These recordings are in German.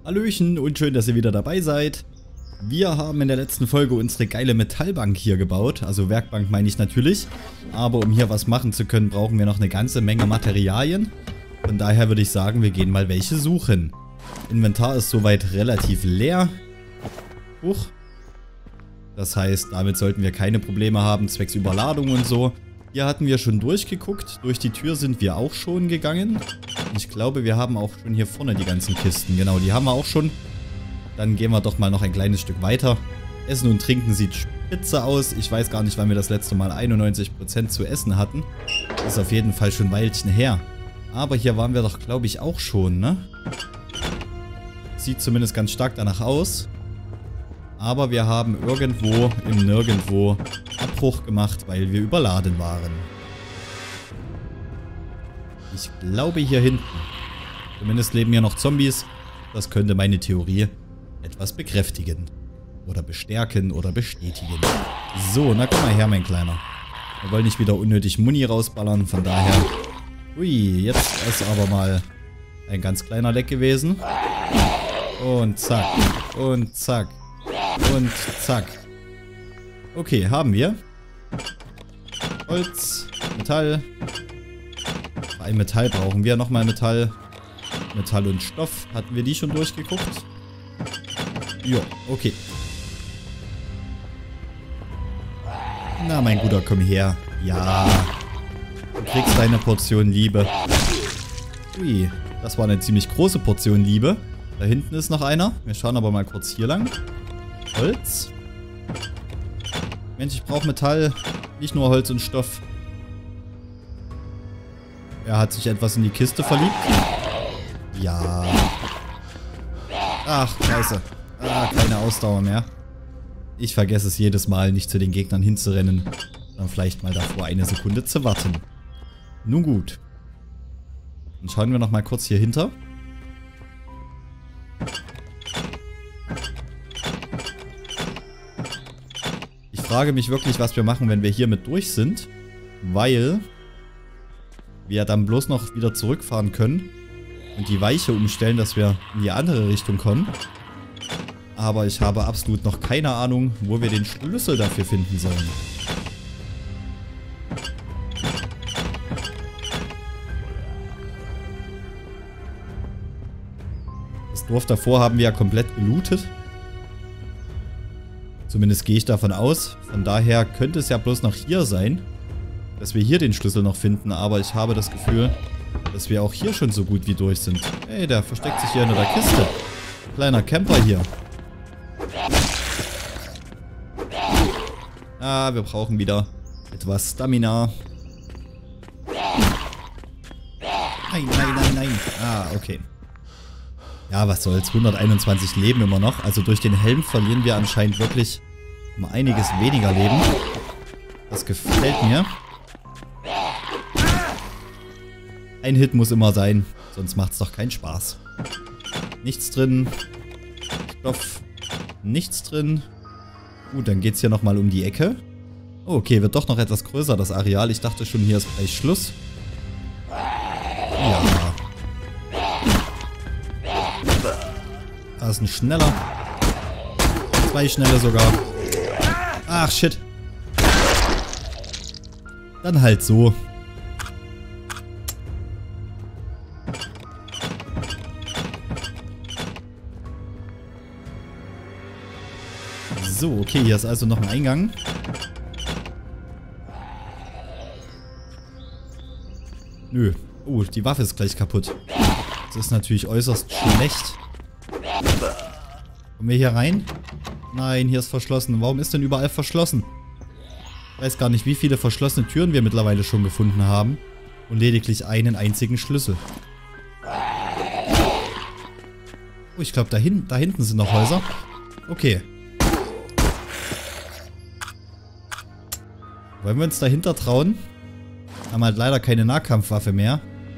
Hallöchen und schön, dass ihr wieder dabei seid. Wir haben in der letzten Folge unsere geile Metallbank hier gebaut, also Werkbank meine ich natürlich. Aber um hier was machen zu können, brauchen wir noch eine ganze Menge Materialien. Von daher würde ich sagen, wir gehen mal welche suchen. Inventar ist soweit relativ leer. Huch. Das heißt, damit sollten wir keine Probleme haben, zwecks Überladung und so. Hier hatten wir schon durchgeguckt. Durch die Tür sind wir auch schon gegangen. Ich glaube, wir haben auch schon hier vorne die ganzen Kisten. Genau, die haben wir auch schon. Dann gehen wir doch mal noch ein kleines Stück weiter. Essen und Trinken sieht spitze aus. Ich weiß gar nicht, wann wir das letzte Mal 91% zu essen hatten. Ist auf jeden Fall schon ein Weilchen her. Aber hier waren wir doch, glaube ich, auch schon, ne? Sieht zumindest ganz stark danach aus. Aber wir haben irgendwo im Nirgendwo Abbruch gemacht, weil wir überladen waren. Ich glaube hier hinten. Zumindest leben hier noch Zombies. Das könnte meine Theorie etwas bekräftigen. Oder bestärken oder bestätigen. So, na komm mal her, mein Kleiner. Wir wollen nicht wieder unnötig Muni rausballern, von daher... Ui, jetzt ist aber mal ein ganz kleiner Leck gewesen. Und zack. Und zack. Und zack. Okay, haben wir. Holz, Metall. Ein Metall brauchen wir. Nochmal Metall. Metall und Stoff. Hatten wir die schon durchgeguckt? Jo, okay. Na, mein Guter, komm her. Ja. Du kriegst deine Portion Liebe. Ui, das war eine ziemlich große Portion Liebe. Da hinten ist noch einer. Wir schauen aber mal kurz hier lang. Holz. Mensch, ich brauche Metall. Nicht nur Holz und Stoff. Er hat sich etwas in die Kiste verliebt. Ja. Ach, scheiße. Ah, keine Ausdauer mehr. Ich vergesse es jedes Mal, nicht zu den Gegnern hinzurennen. Dann vielleicht mal davor eine Sekunde zu warten. Nun gut. Dann schauen wir noch mal kurz hier hinter. Ich frage mich wirklich, was wir machen, wenn wir hiermit durch sind. Weil wir dann bloß noch wieder zurückfahren können. Und die Weiche umstellen, dass wir in die andere Richtung kommen. Aber ich habe absolut noch keine Ahnung, wo wir den Schlüssel dafür finden sollen. Das Dorf davor haben wir ja komplett gelootet. Zumindest gehe ich davon aus. Von daher könnte es ja bloß noch hier sein, dass wir hier den Schlüssel noch finden. Aber ich habe das Gefühl, dass wir auch hier schon so gut wie durch sind. Hey, der versteckt sich hier hinter der Kiste. Kleiner Camper hier. Ah, wir brauchen wieder etwas Stamina. Nein, nein, nein, nein. Ah, okay. Ja, was soll's. 121 Leben immer noch. Also durch den Helm verlieren wir anscheinend wirklich um einiges weniger Leben. Das gefällt mir. Ein Hit muss immer sein, sonst macht's doch keinen Spaß. Nichts drin. Stoff. Nichts drin. Gut, dann geht's hier nochmal um die Ecke. Oh, okay, wird doch noch etwas größer, das Areal. Ich dachte schon, hier ist gleich Schluss. Ja. Da ist ein schneller. 2 schnelle sogar. Ach, shit. Dann halt so. So, okay, hier ist also noch ein Eingang. Nö. Oh, die Waffe ist gleich kaputt. Das ist natürlich äußerst schlecht. Kommen wir hier rein? Nein, hier ist verschlossen. Warum ist denn überall verschlossen? Ich weiß gar nicht, wie viele verschlossene Türen wir mittlerweile schon gefunden haben. Und lediglich einen einzigen Schlüssel. Oh, ich glaube, da hinten sind noch Häuser. Okay. Wollen wir uns dahinter trauen? Haben halt leider keine Nahkampfwaffe mehr.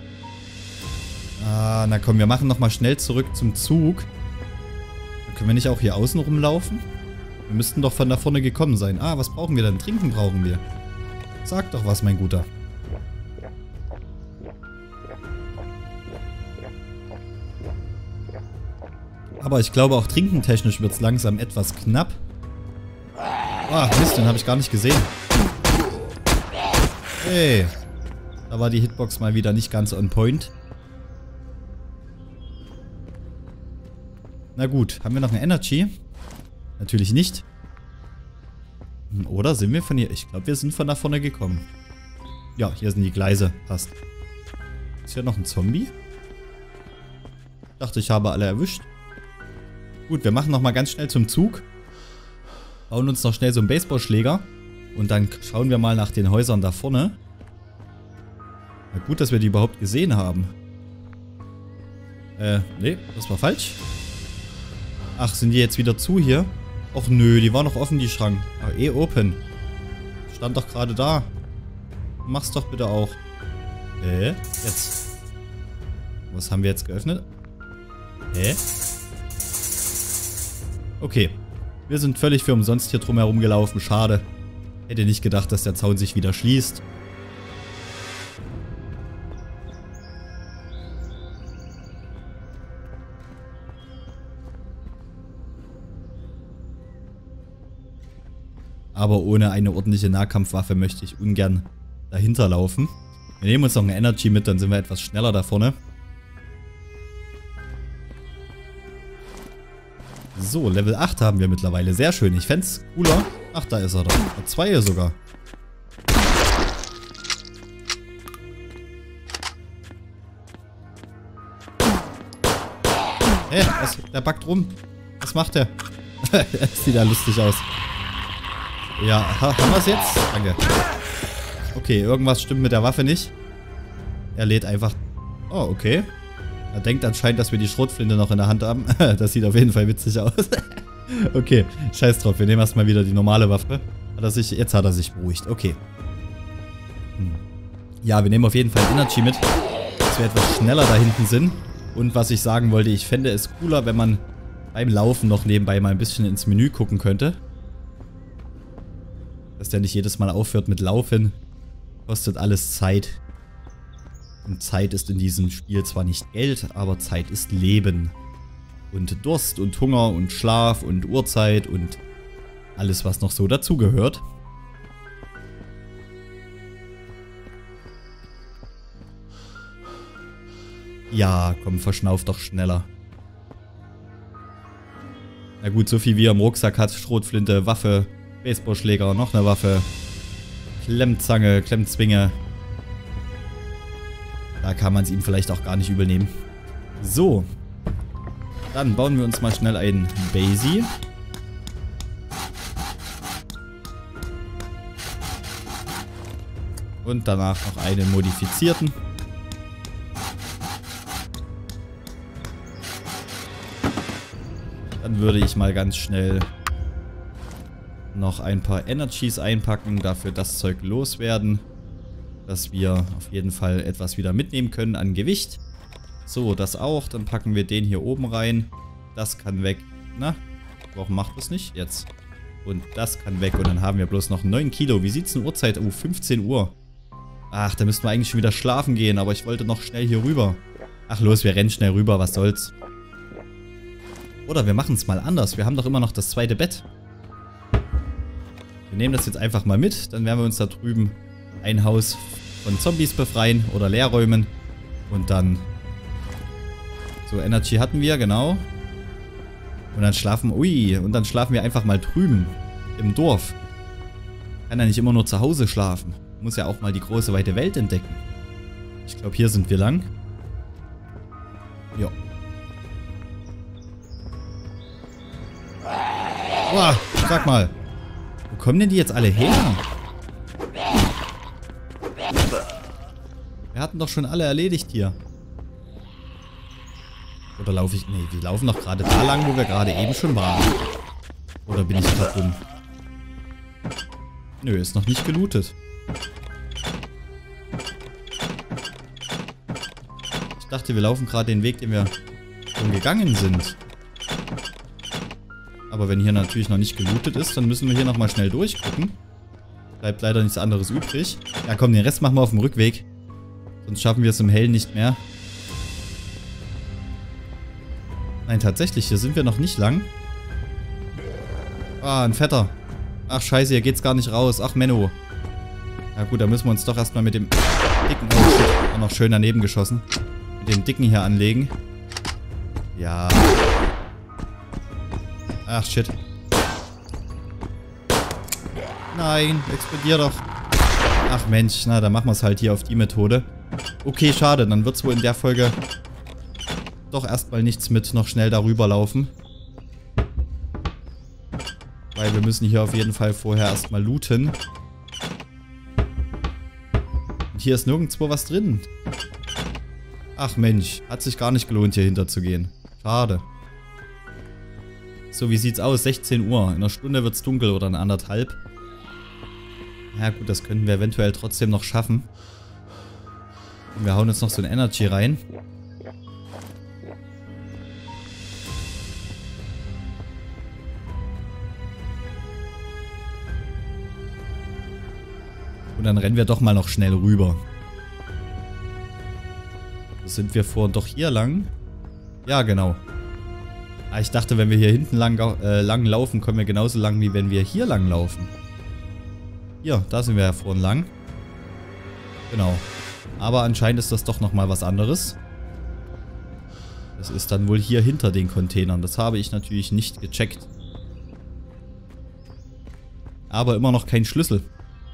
Ah, na komm, wir machen nochmal schnell zurück zum Zug. Dann können wir nicht auch hier außen rumlaufen? Wir müssten doch von da vorne gekommen sein. Ah, was brauchen wir denn? Trinken brauchen wir. Sag doch was, mein Guter. Aber ich glaube auch trinkentechnisch wird es langsam etwas knapp. Ah, Mist, den habe ich gar nicht gesehen. Hey. Da war die Hitbox mal wieder nicht ganz on point. Na gut, haben wir noch eine Energy? Natürlich nicht. Oder sind wir von hier? Ich glaube, wir sind von da vorne gekommen. Ja, hier sind die Gleise. Passt. Ist hier noch ein Zombie? Ich dachte, ich habe alle erwischt. Gut, wir machen nochmal ganz schnell zum Zug. Bauen uns noch schnell so einen Baseballschläger. Und dann schauen wir mal nach den Häusern da vorne. Na gut, dass wir die überhaupt gesehen haben. Nee, das war falsch. Ach, sind die jetzt wieder zu hier? Och nö, die war noch offen, die Schrank. Ah, open. Stand doch gerade da. Mach's doch bitte auch. Jetzt. Was haben wir jetzt geöffnet? Okay. Wir sind völlig für umsonst hier drumherum gelaufen. Schade. Hätte nicht gedacht, dass der Zaun sich wieder schließt. Aber ohne eine ordentliche Nahkampfwaffe möchte ich ungern dahinter laufen. Wir nehmen uns noch eine Energy mit, dann sind wir etwas schneller da vorne. So, Level 8 haben wir mittlerweile. Sehr schön. Ich fände es cooler. Ach, da ist er doch. 2 hier sogar. Hey, der backt rum. Was macht der? Das sieht ja lustig aus. Ja, haben wir es jetzt? Danke. Okay, irgendwas stimmt mit der Waffe nicht. Er lädt einfach... Oh, okay. Er denkt anscheinend, dass wir die Schrotflinte noch in der Hand haben. Das sieht auf jeden Fall witzig aus. Okay, scheiß drauf. Wir nehmen erstmal wieder die normale Waffe. Jetzt hat er sich beruhigt. Okay. Ja, wir nehmen auf jeden Fall Energy mit, dass wir etwas schneller da hinten sind. Und was ich sagen wollte, ich fände es cooler, wenn man beim Laufen noch nebenbei mal ein bisschen ins Menü gucken könnte. Dass der nicht jedes Mal aufhört mit Laufen. Kostet alles Zeit. Und Zeit ist in diesem Spiel zwar nicht Geld, aber Zeit ist Leben. Und Durst und Hunger und Schlaf und Uhrzeit und alles, was noch so dazugehört. Ja, komm, verschnauf doch schneller. Na gut, so viel wie er im Rucksack hat. Schrotflinte, Waffe, Baseballschläger, noch eine Waffe. Klemmzange, Klemmzwinge. Da kann man es ihm vielleicht auch gar nicht übel nehmen. So. Dann bauen wir uns mal schnell einen Basie. Und danach noch einen modifizierten. Dann würde ich mal ganz schnell noch ein paar Energies einpacken, dafür das Zeug loswerden, dass wir auf jeden Fall etwas wieder mitnehmen können an Gewicht. So, das auch. Dann packen wir den hier oben rein. Das kann weg. Na, warum macht das nicht? Jetzt. Und das kann weg. Und dann haben wir bloß noch 9 Kilo. Wie sieht es denn Uhrzeit? Oh, 15 Uhr. Ach, da müssten wir eigentlich schon wieder schlafen gehen. Aber ich wollte noch schnell hier rüber. Ach los, wir rennen schnell rüber. Was soll's. Oder wir machen es mal anders. Wir haben doch immer noch das zweite Bett. Wir nehmen das jetzt einfach mal mit. Dann werden wir uns da drüben ein Haus von Zombies befreien oder leerräumen. Und dann... So, Energy hatten wir, genau. Und dann schlafen... Ui, und dann schlafen wir einfach mal drüben. Im Dorf. Kann ja nicht immer nur zu Hause schlafen. Muss ja auch mal die große, weite Welt entdecken. Ich glaube, hier sind wir lang. Ja. Boah, sag mal. Wo kommen denn die jetzt alle her? Wir hatten doch schon alle erledigt hier. Oder laufe ich... Nee, die laufen doch gerade da lang, wo wir gerade eben schon waren. Oder bin ich gerade dumm? Nö, ist noch nicht gelootet. Ich dachte, wir laufen gerade den Weg, den wir schon gegangen sind. Aber wenn hier natürlich noch nicht gelootet ist, dann müssen wir hier nochmal schnell durchgucken. Bleibt leider nichts anderes übrig. Ja komm, den Rest machen wir auf dem Rückweg. Sonst schaffen wir es im Hellen nicht mehr. Nein, tatsächlich, hier sind wir noch nicht lang. Ah, ein Fetter. Ach, scheiße, hier geht's gar nicht raus. Ach, Menno. Ja gut, da müssen wir uns doch erstmal mit dem dicken... Oh, shit. Auch noch schön daneben geschossen. Mit dem dicken hier anlegen. Ja. Ach, shit. Nein, explodier doch. Ach Mensch, na, dann machen wir es halt hier auf die Methode. Okay, schade, dann wird es wohl in der Folge doch erstmal nichts mit noch schnell darüber laufen. Weil wir müssen hier auf jeden Fall vorher erstmal looten. Und hier ist nirgendwo was drin. Ach Mensch, hat sich gar nicht gelohnt, hier hinter zu gehen. Schade. So, wie sieht's aus? 16 Uhr. In einer Stunde wird's dunkel oder in anderthalb. Ja gut, das könnten wir eventuell trotzdem noch schaffen. Und wir hauen jetzt noch so ein Energy rein. Und dann rennen wir doch mal noch schnell rüber. Sind wir vorhin doch hier lang? Ja, genau. Ah, ich dachte, wenn wir hier hinten lang laufen, kommen wir genauso lang, wie wenn wir hier lang laufen. Hier, da sind wir ja vorhin lang. Genau. Aber anscheinend ist das doch nochmal was anderes. Das ist dann wohl hier hinter den Containern. Das habe ich natürlich nicht gecheckt. Aber immer noch kein Schlüssel.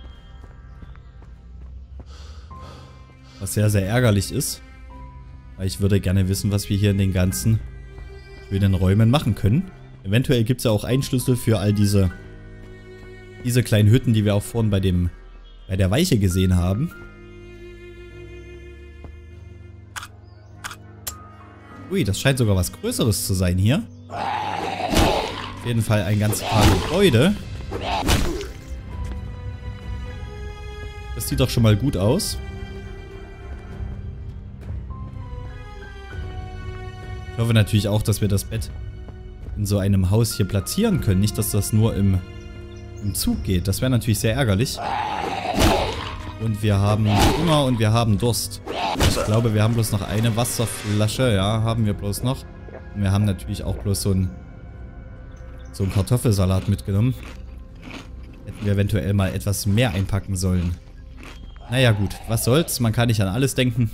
Was sehr, sehr ärgerlich ist. Weil ich würde gerne wissen, was wir hier in den ganzen schönen Räumen machen können. Eventuell gibt es ja auch einen Schlüssel für all diese kleinen Hütten, die wir auch vorhin bei der Weiche gesehen haben. Ui, das scheint sogar was Größeres zu sein hier. Auf jeden Fall ein ganz paar Gebäude. Das sieht doch schon mal gut aus. Ich hoffe natürlich auch, dass wir das Bett in so einem Haus hier platzieren können. Nicht, dass das nur im Zug geht. Das wäre natürlich sehr ärgerlich. Und wir haben Hunger und wir haben Durst. Ich glaube, wir haben bloß noch eine Wasserflasche. Ja, haben wir bloß noch. Und wir haben natürlich auch bloß so einen Kartoffelsalat mitgenommen. Hätten wir eventuell mal etwas mehr einpacken sollen. Naja gut, was soll's. Man kann nicht an alles denken.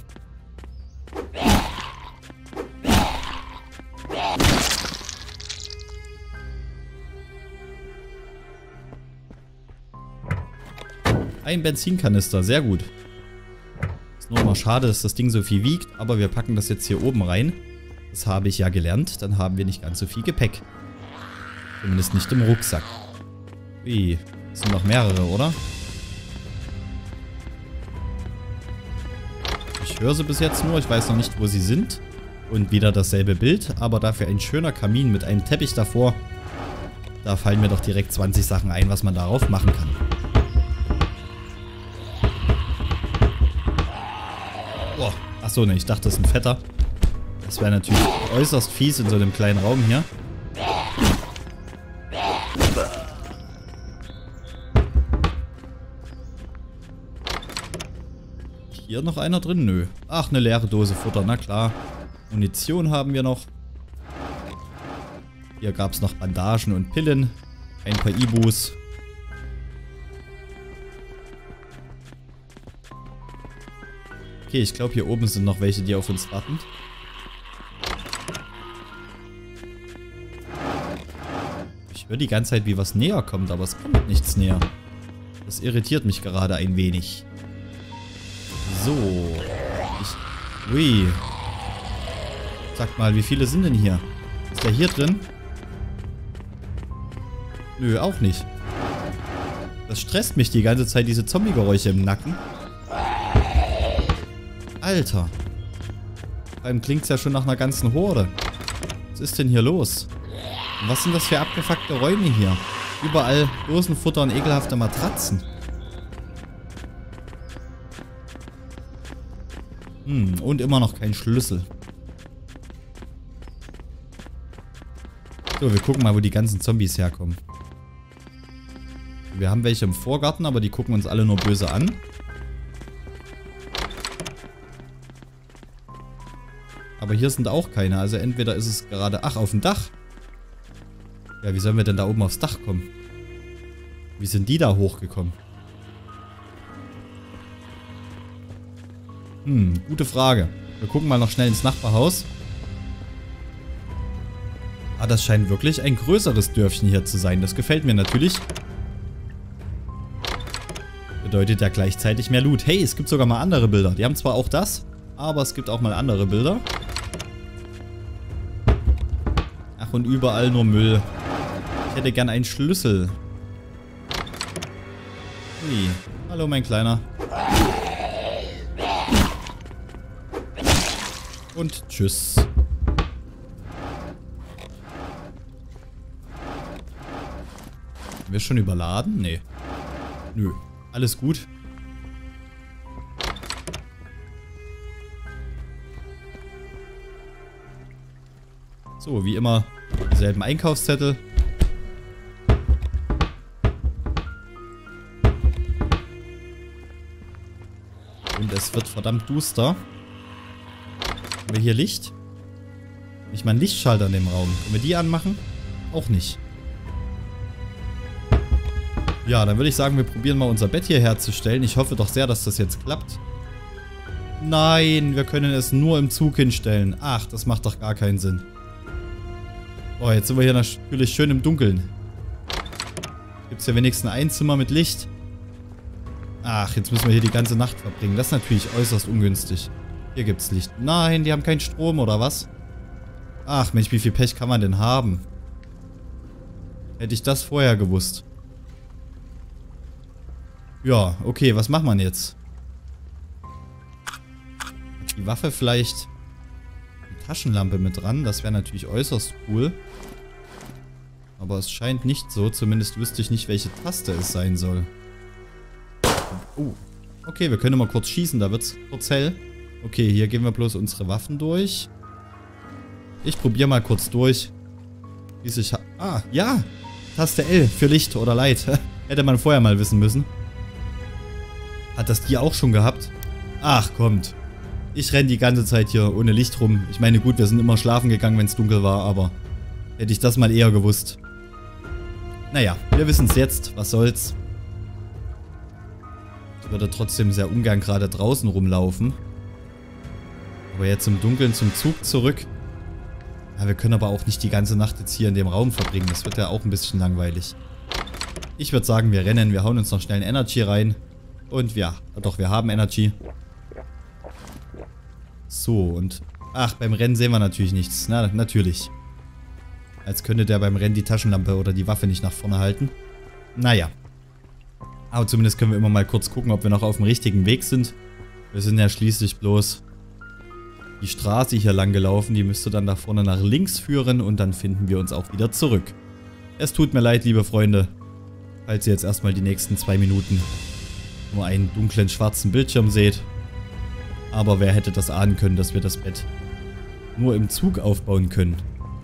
Ein Benzinkanister, sehr gut. Ist nur mal schade, dass das Ding so viel wiegt, aber wir packen das jetzt hier oben rein. Das habe ich ja gelernt, dann haben wir nicht ganz so viel Gepäck. Zumindest nicht im Rucksack. Ui, das sind noch mehrere, oder? Ich höre sie bis jetzt nur, ich weiß noch nicht, wo sie sind. Und wieder dasselbe Bild, aber dafür ein schöner Kamin mit einem Teppich davor. Da fallen mir doch direkt 20 Sachen ein, was man darauf machen kann. Achso, ne, ich dachte, das ist ein Fetter. Das wäre natürlich äußerst fies in so einem kleinen Raum hier. Hier noch einer drin? Nö. Ach, eine leere Dose Futter, na klar. Munition haben wir noch. Hier gab es noch Bandagen und Pillen. Ein paar Ibus. Okay, ich glaube, hier oben sind noch welche, die auf uns warten. Ich höre die ganze Zeit, wie was näher kommt, aber es kommt nichts näher. Das irritiert mich gerade ein wenig. So. Ui. Sag mal, wie viele sind denn hier? Ist der hier drin? Nö, auch nicht. Das stresst mich die ganze Zeit, diese Zombie-Geräusche im Nacken. Alter. Vor allem klingt es ja schon nach einer ganzen Horde. Was ist denn hier los? Und was sind das für abgefuckte Räume hier? Überall Dosenfutter und ekelhafte Matratzen. Und immer noch kein Schlüssel. So, wir gucken mal, wo die ganzen Zombies herkommen. Wir haben welche im Vorgarten, aber die gucken uns alle nur böse an. Aber hier sind auch keine. Also entweder ist es gerade... Ach, auf dem Dach. Ja, wie sollen wir denn da oben aufs Dach kommen? Wie sind die da hochgekommen? Gute Frage. Wir gucken mal noch schnell ins Nachbarhaus. Ah, das scheint wirklich ein größeres Dörfchen hier zu sein. Das gefällt mir natürlich. Bedeutet ja gleichzeitig mehr Loot. Hey, es gibt sogar mal andere Bilder. Die haben zwar auch das, aber es gibt auch mal andere Bilder. Ach, und überall nur Müll. Ich hätte gern einen Schlüssel. Ui. Hallo, mein Kleiner. Und tschüss. Sind wir schon überladen? Nee. Nö. Alles gut. So, wie immer dieselben Einkaufszettel. Und es wird verdammt duster. Haben wir hier Licht? Nicht mal einen Lichtschalter in dem Raum. Können wir die anmachen? Auch nicht. Ja, dann würde ich sagen, wir probieren mal unser Bett hier herzustellen. Ich hoffe doch sehr, dass das jetzt klappt. Nein, wir können es nur im Zug hinstellen. Ach, das macht doch gar keinen Sinn. Oh, jetzt sind wir hier natürlich schön im Dunkeln. Gibt es ja wenigstens ein Zimmer mit Licht. Ach, jetzt müssen wir hier die ganze Nacht verbringen. Das ist natürlich äußerst ungünstig. Hier gibt's Licht. Nein, die haben keinen Strom, oder was? Ach Mensch, wie viel Pech kann man denn haben? Hätte ich das vorher gewusst. Ja, okay, was macht man jetzt? Hat die Waffe vielleicht eine Taschenlampe mit dran? Das wäre natürlich äußerst cool. Aber es scheint nicht so. Zumindest wüsste ich nicht, welche Taste es sein soll. Okay, wir können mal kurz schießen. Da wird es kurz hell. Okay, hier gehen wir bloß unsere Waffen durch. Ich probiere mal kurz durch. Ja! Taste L für Licht oder Light. Hätte man vorher mal wissen müssen. Hat das die auch schon gehabt? Ach, kommt. Ich renne die ganze Zeit hier ohne Licht rum. Ich meine, gut, wir sind immer schlafen gegangen, wenn es dunkel war, aber hätte ich das mal eher gewusst. Naja, wir wissen es jetzt. Was soll's? Ich würde trotzdem sehr ungern gerade draußen rumlaufen. Aber jetzt im Dunkeln zum Zug zurück. Ja, wir können aber auch nicht die ganze Nacht jetzt hier in dem Raum verbringen. Das wird ja auch ein bisschen langweilig. Ich würde sagen, wir rennen. Wir hauen uns noch schnell ein Energy rein. Und ja, doch, wir haben Energy. So, und... Ach, beim Rennen sehen wir natürlich nichts. Na, natürlich. Als könnte der beim Rennen die Taschenlampe oder die Waffe nicht nach vorne halten. Naja. Aber zumindest können wir immer mal kurz gucken, ob wir noch auf dem richtigen Weg sind. Wir sind ja schließlich bloß die Straße hier lang gelaufen. Die müsste dann da vorne nach links führen und dann finden wir uns auch wieder zurück. Es tut mir leid, liebe Freunde, falls ihr jetzt erstmal die nächsten 2 Minuten nur einen dunklen schwarzen Bildschirm seht. Aber wer hätte das ahnen können, dass wir das Bett nur im Zug aufbauen können?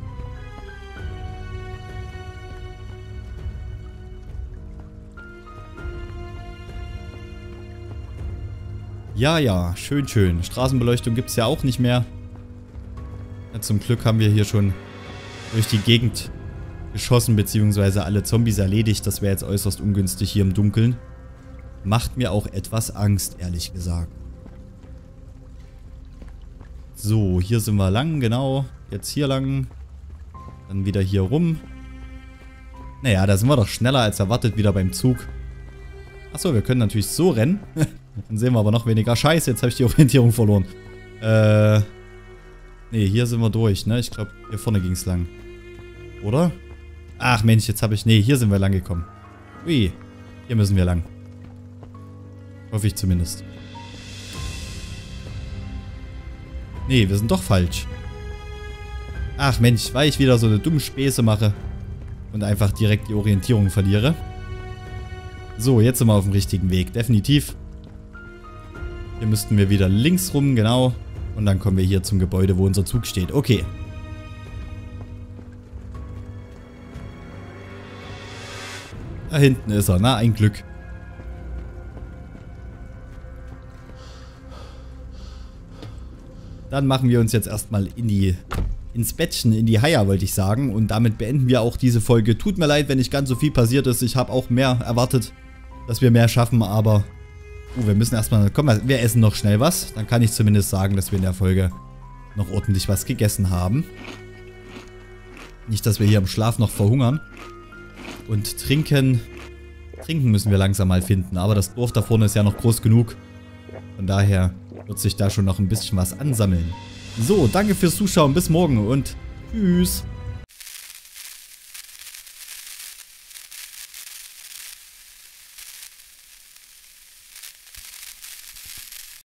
Ja, ja, schön, schön. Straßenbeleuchtung gibt es ja auch nicht mehr. Ja, zum Glück haben wir hier schon durch die Gegend geschossen, beziehungsweise alle Zombies erledigt. Das wäre jetzt äußerst ungünstig hier im Dunkeln. Macht mir auch etwas Angst, ehrlich gesagt. So, hier sind wir lang, genau. Jetzt hier lang. Dann wieder hier rum. Naja, da sind wir doch schneller als erwartet wieder beim Zug. Achso, wir können natürlich so rennen. Dann sehen wir aber noch weniger. Scheiße, jetzt habe ich die Orientierung verloren. Ne, hier sind wir durch, ne? Ich glaube, hier vorne ging es lang. Oder? Ach Mensch, jetzt habe ich... Ne, hier sind wir lang gekommen. Ui, hier müssen wir lang. Hoffe ich zumindest. Ne, wir sind doch falsch. Ach Mensch, weil ich wieder so eine dumme Späße mache und einfach direkt die Orientierung verliere. So, jetzt sind wir auf dem richtigen Weg, definitiv. Hier müssten wir wieder links rum, genau. Und dann kommen wir hier zum Gebäude, wo unser Zug steht. Okay. Da hinten ist er, na, ein Glück. dann machen wir uns jetzt erstmal ins Bettchen, in die Haia, wollte ich sagen. Und damit beenden wir auch diese Folge. Tut mir leid, wenn nicht ganz so viel passiert ist. Ich habe auch mehr erwartet, dass wir mehr schaffen, aber wir müssen erstmal, komm, wir essen noch schnell was. Dann kann ich zumindest sagen, dass wir in der Folge noch ordentlich was gegessen haben. Nicht, dass wir hier im Schlaf noch verhungern. Und trinken müssen wir langsam mal finden. Aber das Dorf da vorne ist ja noch groß genug. Von daher wird sich da schon noch ein bisschen was ansammeln. So, danke fürs Zuschauen. Bis morgen und tschüss.